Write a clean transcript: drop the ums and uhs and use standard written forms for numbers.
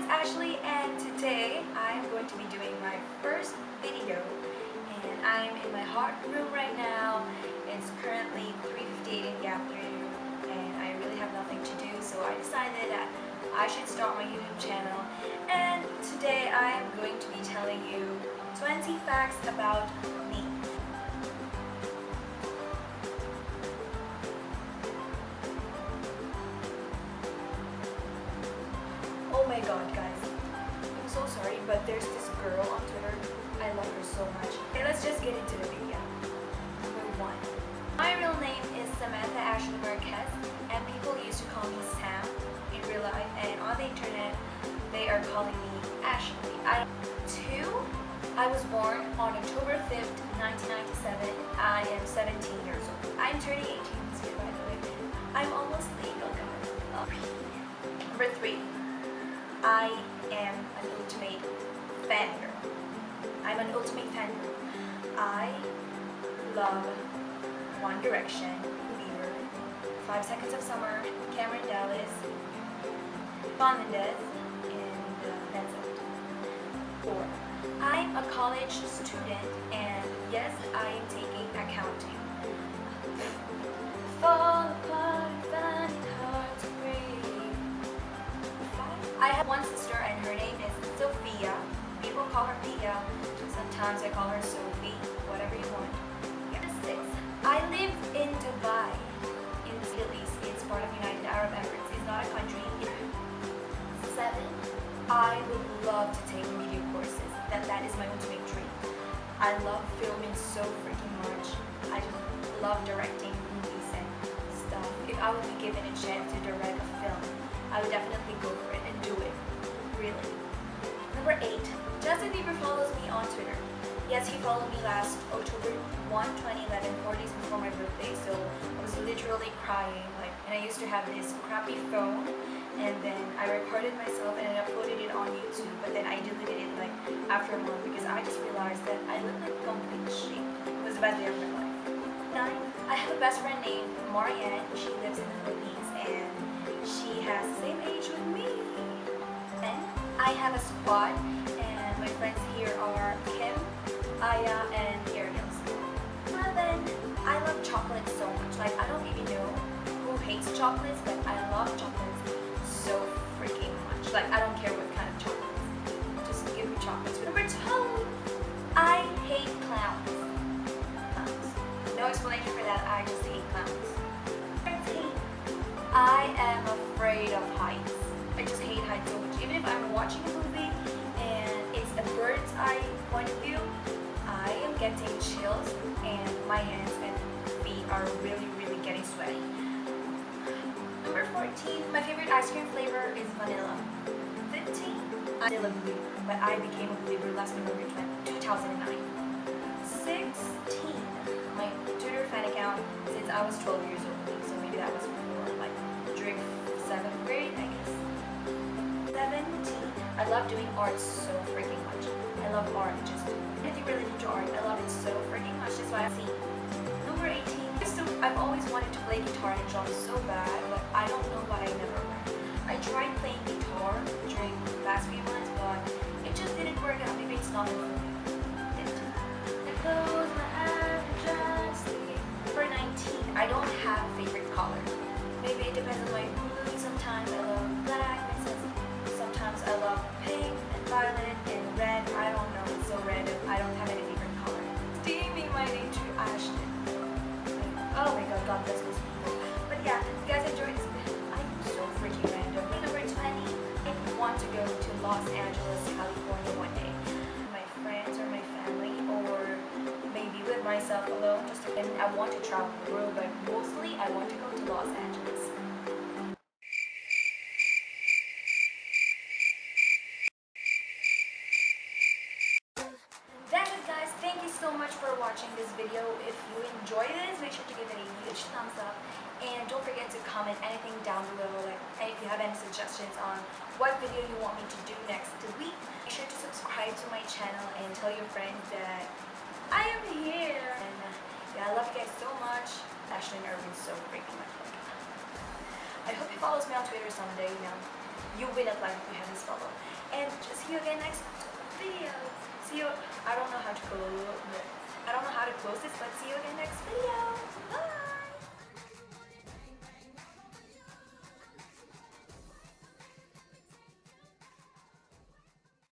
Ashley, and today I'm going to be doing my first video, and I'm in my hot room right now. It's currently 3:58 in the afternoon and I really have nothing to do, so I decided that I should start my YouTube channel. And today I am going to be telling you 20 facts about me. Oh my god, guys, I'm so sorry, but there's this girl on Twitter. I love her so much. Okay, let's just get into the video. Number 1. My real name is Samantha Ashley Marquez, and people used to call me Sam in real life, and on the internet they are calling me Ashley. 2. I was born on October 5th, 1997. I am 17 years old. I'm turning 18 this year, by the way. I'm almost legal, guys. Number 3. I am an ultimate fangirl. I'm an ultimate fangirl. I love One Direction, Bieber, 5 Seconds of Summer, Cameron Dallas, Shawn Mendes, and that's it. 4. I'm a college student, and yes, I am taking accounting. Fall apart, find it hard to breathe. 5. I have one sister, and her name is Sophia. People call her Pia. Sometimes I call her Sophie. Whatever you want. 6. I live in Dubai, in the Middle East. It's part of United Arab Emirates. It's not a country. 7. I would love to take media courses. That is my ultimate dream. I love filming so freaking much. I just love directing movies and stuff. If I would be given a chance to direct a film, I would definitely go for it and do it. Really. Number 8. Justin Bieber follows me on Twitter. Yes, he followed me last October 1, 2011, 4 days before my birthday, so I was literally crying. And I used to have this crappy phone, and then I recorded myself and I uploaded it on YouTube, but then I deleted it after a month because I just realized that I looked like complete shit. It was the best day of my life. 9. I have a best friend named Marianne. She lives in the Philippines and she has the same age with me. 10. I have a squad, and my friends here are Kim, Aya, and Ariel. 11. I love chocolate so much. I don't even know who hates chocolates, but I love chocolates so freaking much. I don't care what kind of chocolates. Just give me chocolates. Number 12. I hate clowns. No explanation for that. I just hate clowns. 13. I am afraid of heights. I just hate heights so much. Even if I'm watching a movie and it's a bird's eye point of view, I am getting chills and my hands and feet are really getting sweaty. Number 14. My favorite ice cream flavor is vanilla. 15. I'm still a believer, but I became a believer last November 2009. 16. My Twitter fan account since I was 12 years old, so maybe that was before, during 7th grade, I guess. 17. I love doing art so freaking much. I love art, just anything related to art. I love it so freaking much. That's why I see. Number 18. I've always wanted to play guitar and drum so bad, but I don't know why I never learned. I tried playing guitar during the last few months, but it just didn't work out. Maybe it's not for me. I close my eyes and try to sleep. Number 19. I don't have a favorite color. Maybe it depends on my mood. Sometimes I love black, and sometimes I love pink and violet and red. I don't know. It's so random. I don't have any favorite color. Steaming my name to Ashton. Oh my god, God bless those people. But yeah, if you guys enjoyed this video, I'm so freaking random. Number 20, I want to go to Los Angeles, California one day. My friends or my family, or maybe with myself alone. And I want to travel the world, but mostly I want to go to Los Angeles. That's it, guys. Thank you so much for watching this video. If you enjoyed this, make sure to give it a huge thumbs up, and don't forget to comment anything down below, and if you have any suggestions on what video you want me to do next week. Make sure to subscribe to my channel and tell your friends that I am here. And yeah, I love you guys so much. Ashley and Irvin so freaking much. I hope he follows me on Twitter someday, you win at life if you have this problem. And see you again next video. See you. I don't know how to close this, but see you again next video. Bye.